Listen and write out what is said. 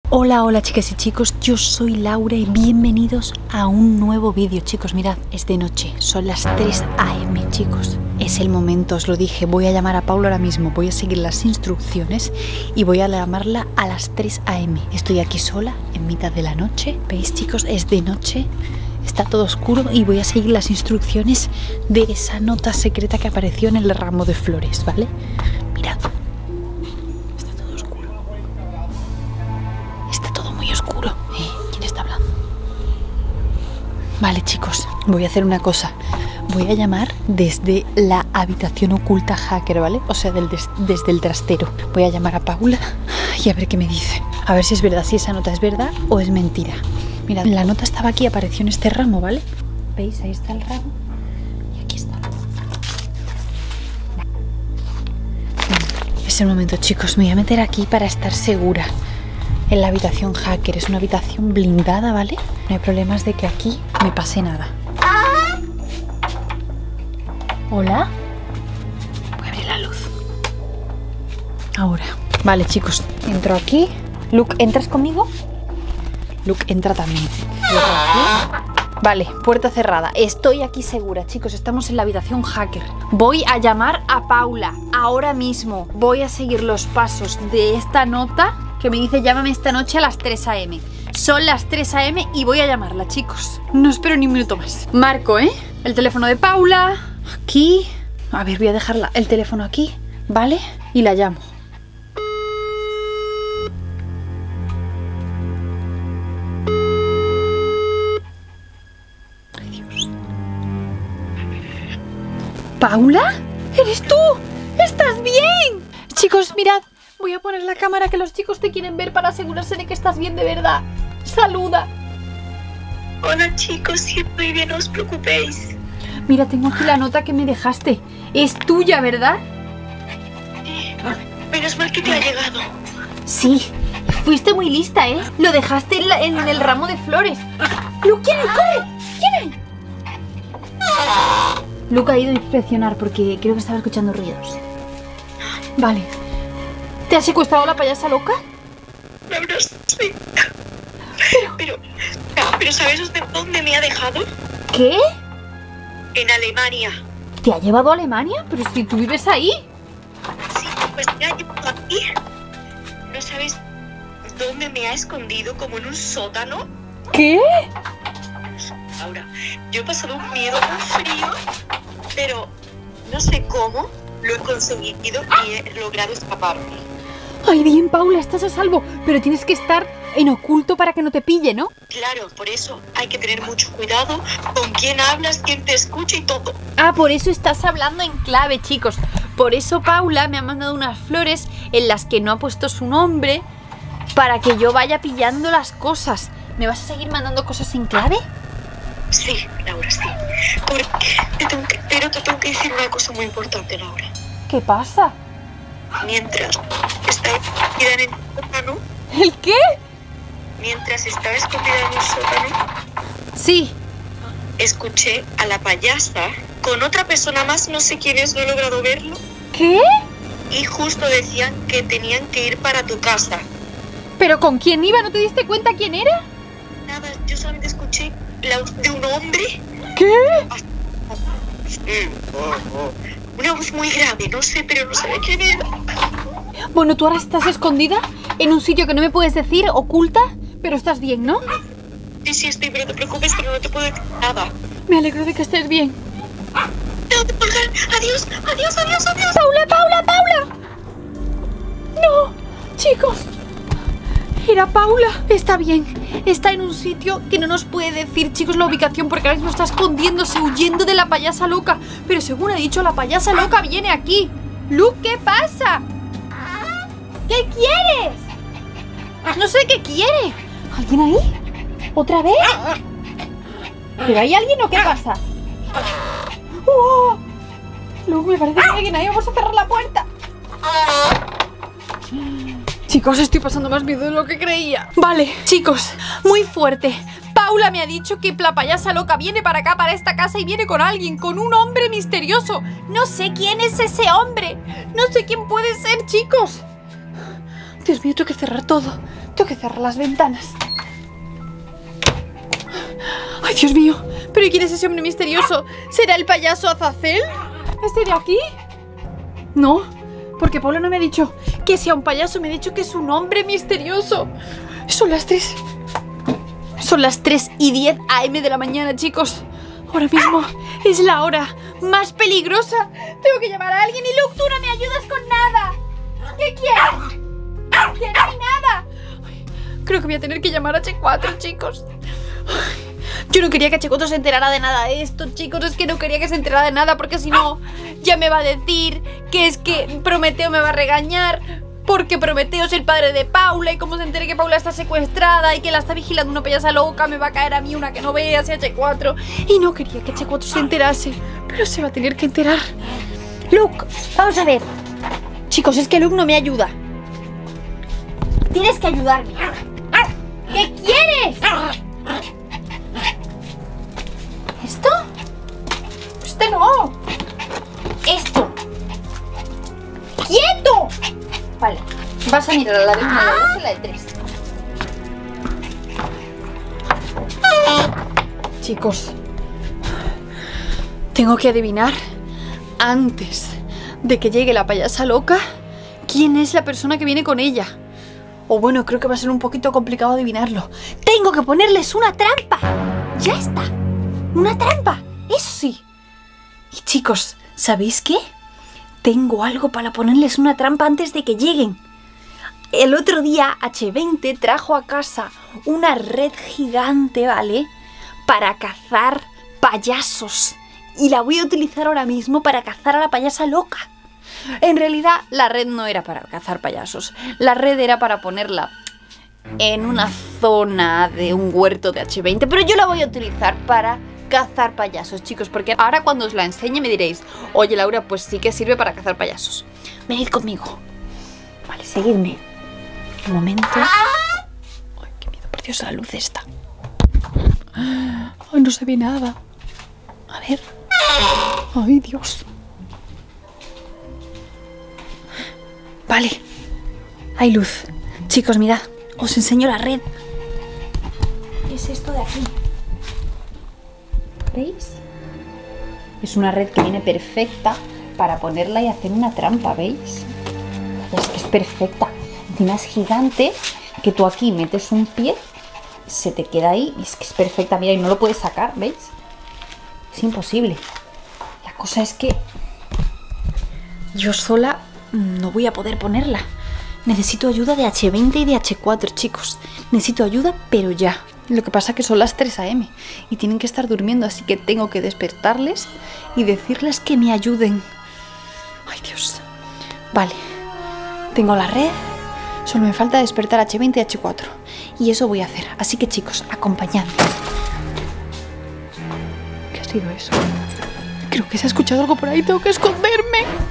Hola, hola chicas y chicos, yo soy Laura y bienvenidos a un nuevo vídeo. Chicos, mirad, es de noche, son las 3 AM, chicos. Es el momento, os lo dije, voy a llamar a Paula ahora mismo, voy a seguir las instrucciones y voy a llamarla a las 3 AM. Estoy aquí sola, en mitad de la noche, ¿veis chicos? Es de noche, está todo oscuro y voy a seguir las instrucciones de esa nota secreta que apareció en el ramo de flores, ¿vale? Mirad. Oscuro. ¿Quién está hablando? Vale, chicos, voy a hacer una cosa. Voy a llamar desde la habitación oculta hacker, ¿vale? O sea, desde el trastero. Voy a llamar a Paula y a ver qué me dice. A ver si es verdad, si esa nota es verdad o es mentira. Mirad, la nota estaba aquí, apareció en este ramo, ¿vale? ¿Veis? Ahí está el ramo. Y aquí está. Es el momento, chicos. Me voy a meter aquí para estar segura. En la habitación hacker, es una habitación blindada, ¿vale? No hay problemas de que aquí me pase nada. ¿Hola? Voy a abrir la luz. Ahora. Vale, chicos, entro aquí. Luke, ¿entras conmigo? Luke, entra también. Vale, puerta cerrada. Estoy aquí segura, chicos, estamos en la habitación hacker. Voy a llamar a Paula ahora mismo. Voy a seguir los pasos de esta nota que me dice llámame esta noche a las 3 AM. Son las 3 AM y voy a llamarla, chicos. No espero ni un minuto más. Marco, ¿eh? El teléfono de Paula. Aquí. A ver, voy a dejar el teléfono aquí, ¿vale? Y la llamo. Ay, Dios. ¿Paula? ¿Eres tú? ¿Estás bien? Chicos, mirad. Voy a poner la cámara que los chicos te quieren ver para asegurarse de que estás bien de verdad. ¡Saluda! Hola chicos, sí estoy bien, no os preocupéis. Mira, tengo aquí la nota que me dejaste. Es tuya, ¿verdad? Menos mal que te ha llegado. Sí, fuiste muy lista, ¿eh? Lo dejaste en el ramo de flores. ¡Luke, quién hay! ¡Corre! ¿Quién hay? Luke ha ido a inspeccionar porque creo que estaba escuchando ruidos. Vale. ¿Te ha secuestrado la payasa loca? La verdad, sí. Pero ¿sabes usted dónde me ha dejado? ¿Qué? En Alemania. ¿Te ha llevado a Alemania? Pero si tú vives ahí. Sí, pues me ha llevado aquí. ¿No sabes dónde me ha escondido? Como en un sótano. ¿Qué? Ahora, yo he pasado un miedo, un frío, pero no sé cómo lo he conseguido y he logrado escaparme. Ay, bien, Paula, estás a salvo, pero tienes que estar en oculto para que no te pille, ¿no? Claro, por eso hay que tener mucho cuidado con quién hablas, quién te escucha y todo. Ah, por eso estás hablando en clave, chicos. Por eso Paula me ha mandado unas flores en las que no ha puesto su nombre para que yo vaya pillando las cosas. ¿Me vas a seguir mandando cosas en clave? Sí, Laura, sí. Pero te tengo que decir una cosa muy importante, Laura. ¿Qué pasa? Mientras estaba escondida en el sótano. ¿El qué? Mientras estaba escondida en un sótano. Sí. Escuché a la payasa con otra persona más, no sé quién es, no he logrado verlo. ¿Qué? Y justo decían que tenían que ir para tu casa. ¿Pero con quién iba? ¿No te diste cuenta quién era? Nada, yo solamente escuché la voz de un hombre. ¿Qué? Una voz muy grave, no sé, pero no sabía quién era. Bueno, tú ahora estás escondida en un sitio que no me puedes decir, oculta, pero estás bien, ¿no? Sí, estoy, pero no te preocupes, que no te puedo decir nada. Me alegro de que estés bien. Tengo que colgar. Adiós. ¡Paula! ¡No! Chicos, era Paula. Está bien, está en un sitio que no nos puede decir, chicos, la ubicación, porque ahora mismo está escondiéndose, huyendo de la payasa loca. Pero según ha dicho, la payasa loca viene aquí. Luke, ¿qué pasa? ¿Qué quieres? No sé qué quiere. ¿Alguien ahí? ¿Otra vez? ¿Pero hay alguien o qué pasa? ¡Oh! Luke, me parece que hay alguien ahí. Vamos a cerrar la puerta. Chicos, estoy pasando más miedo de lo que creía. Vale, chicos, muy fuerte. Paula me ha dicho que la payasa loca viene para acá, para esta casa, y viene con alguien, con un hombre misterioso. No sé quién es ese hombre. No sé quién puede ser, chicos. Dios mío, tengo que cerrar todo. Tengo que cerrar las ventanas. ¡Ay, Dios mío! ¿Pero quién es ese hombre misterioso? ¿Será el payaso Azazel? ¿Este de aquí? No, porque Pablo no me ha dicho que sea un payaso, me ha dicho que es un hombre misterioso. Son las 3. Son las 3:10 AM de la mañana, chicos. Ahora mismo es la hora más peligrosa. Tengo que llamar a alguien y Luke, tú no me ayudas con nada. ¿Qué quieres? ¡Que no hay nada! Ay, creo que voy a tener que llamar a H4, chicos. Ay, yo no quería que H4 se enterara de nada de esto, chicos. Es que no quería que se enterara de nada, porque si no, ya me va a decir que es que Prometeo me va a regañar. Porque Prometeo es el padre de Paula y como se entere que Paula está secuestrada y que la está vigilando una payasa loca, me va a caer a mí una que no vea hacia H4. Y no quería que H4 se enterase, pero se va a tener que enterar. Luke, vamos a ver. Chicos, es que Luke no me ayuda. Tienes que ayudarme. ¿Qué quieres? ¿Esto? Este no. Esto. ¡Quieto! Vale, vas a mirar a la de 1, a la de 2 y a la de 3. Chicos, tengo que adivinar antes de que llegue la payasa loca quién es la persona que viene con ella. O bueno, creo que va a ser un poquito complicado adivinarlo. Tengo que ponerles una trampa. Ya está. Una trampa. Eso sí. Y chicos, ¿sabéis qué? Tengo algo para ponerles una trampa antes de que lleguen. El otro día H20 trajo a casa una red gigante, ¿vale? Para cazar payasos. Y la voy a utilizar ahora mismo para cazar a la payasa loca. En realidad la red no era para cazar payasos. La red era para ponerla en una zona de un huerto de H20. Pero yo la voy a utilizar para cazar payasos, chicos, porque ahora cuando os la enseñe me diréis: oye, Laura, pues sí que sirve para cazar payasos. Venid conmigo. Vale, seguidme. Un momento. Ay, qué miedo, por Dios, la luz esta. Ay, no se ve nada. A ver. Ay, Dios. Vale. Hay luz. Chicos, mirad. Os enseño la red. Es esto de aquí. ¿Veis? Es una red que viene perfecta para ponerla y hacer una trampa, ¿veis? Es que es perfecta. Encima es gigante, que tú aquí metes un pie, se te queda ahí y es que es perfecta. Mira, y no lo puedes sacar, ¿veis? Es imposible. La cosa es que yo sola no voy a poder ponerla. Necesito ayuda de H20 y de H4, chicos. Necesito ayuda, pero ya. Lo que pasa es que son las 3 AM y tienen que estar durmiendo, así que tengo que despertarles y decirles que me ayuden. Ay, Dios. Vale. Tengo la red. Solo me falta despertar a H20 y H4. Y eso voy a hacer. Así que, chicos, acompañadme. ¿Qué ha sido eso? Creo que se ha escuchado algo por ahí. Tengo que esconderme.